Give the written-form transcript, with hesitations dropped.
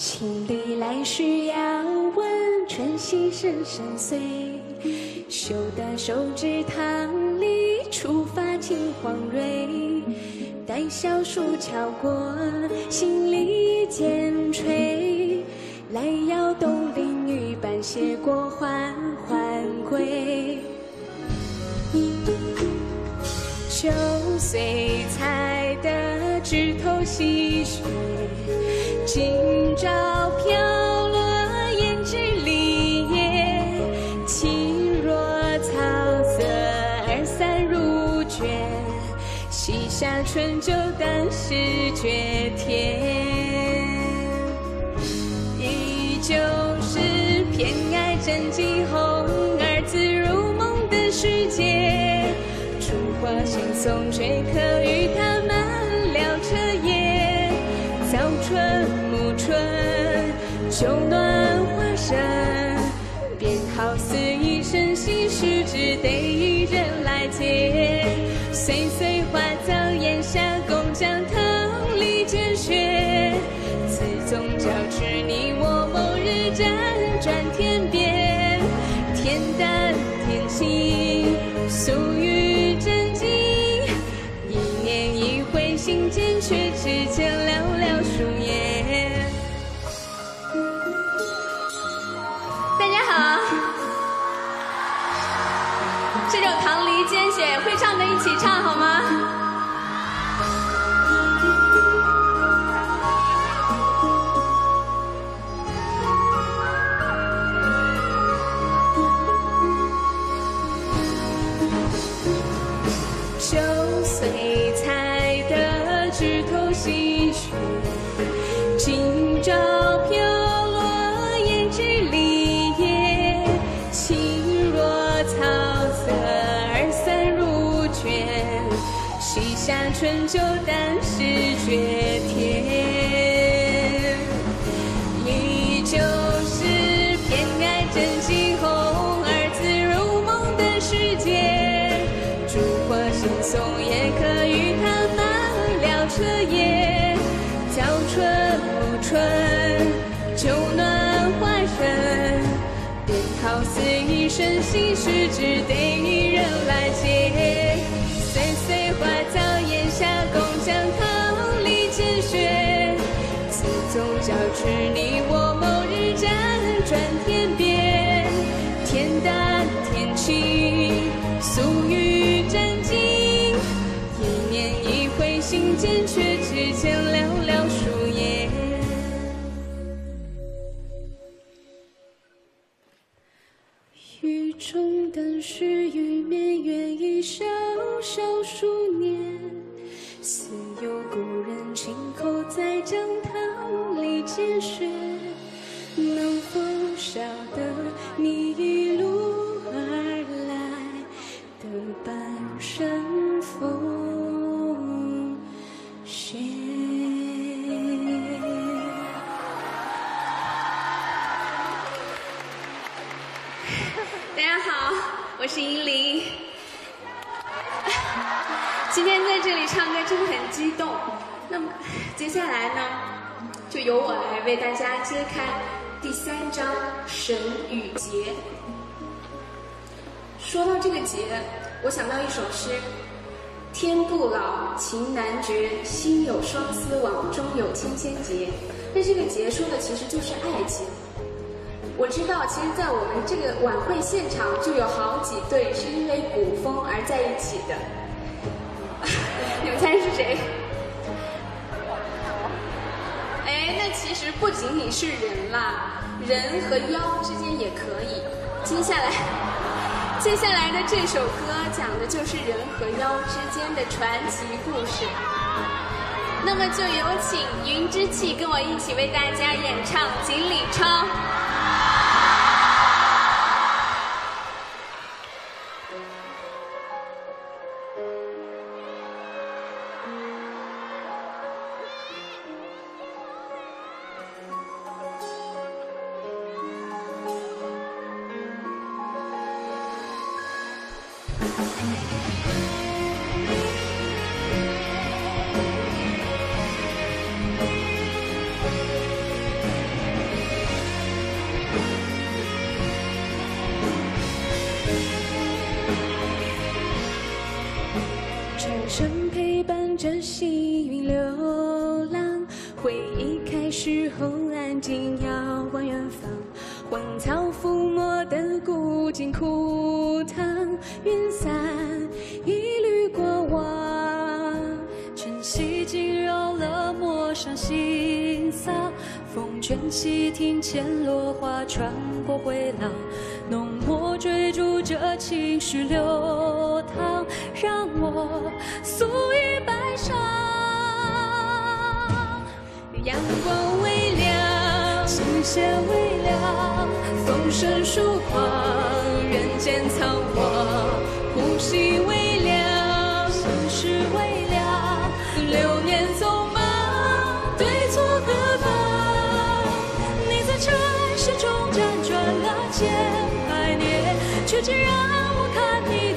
情里来时要问，春溪深深邃。绣的手指堂里，触发金黄蕊。待小树敲过，心里渐垂。来邀东邻雨伴斜过，缓缓归。9岁才得枝头戏雪，今朝飘落胭脂梨叶。轻若草色，二三如卷，西夏春秋当时绝天。依旧是偏爱真迹红儿子入梦的世界。烛花新松吹客与他满了彻夜。早春暮春，秋暖花生，便好似一生心事，只得一人来接。岁岁花早檐下，共将桃李见雪。自纵交织你我某日辗转天边。天淡天轻，素玉真迹，一年一回心间，却只见寥寥树叶。大家好，这首《棠梨见雪》会唱的一起唱好吗？9岁才得枝头戏雪，今朝飘落胭脂梨叶。轻若草色，二三如卷，西夏春秋当时绝天。依旧是偏爱真迹红儿子入梦的世界。烛花新松也可与他满了彻夜。早春暮春，秋暖花生，便好似一生心事，只得一人来接。岁岁花早檐下，共将桃李见雪。自纵交织你我某日辗转天边。天淡天轻，素玉真迹，一年一回心间，却只见寥寥树叶。雨中灯是玉面，愿一小小数年。似有故人轻口在江塘里见雪。能否晓得你一路而来的半生风雪？大家好，我是银铃。今天在这里唱歌真的很激动。那么接下来呢，就由我来为大家揭开第3章神与节。说到这个节，我想到一首诗：天不老，情难绝，心有双丝网，中有千千结。那这个节说的其实就是爱情。我知道，其实在我们这个晚会现场就有好几对是因为古风而在一起的。你们猜是谁？哎，那其实不仅仅是人啦，人和妖之间也可以。接下来的这首歌讲的就是人和妖之间的传奇故事。那么就有请云之气跟我一起为大家演唱《锦鲤抄》。 车声陪伴着细云流浪，回忆开始后安静遥望远方，荒草覆没的古井枯塘，云散一缕过往。晨曦惊扰了陌上心丧，风卷起庭前落花，穿过回廊，浓墨追逐着情绪流淌，让我诉与悲伤。阳光微亮，琴弦微凉，风声疏狂，人间仓皇，呼吸微凉，心事微凉，流年走马，对错何妨？你在尘世中辗转了千百年，却只让我看你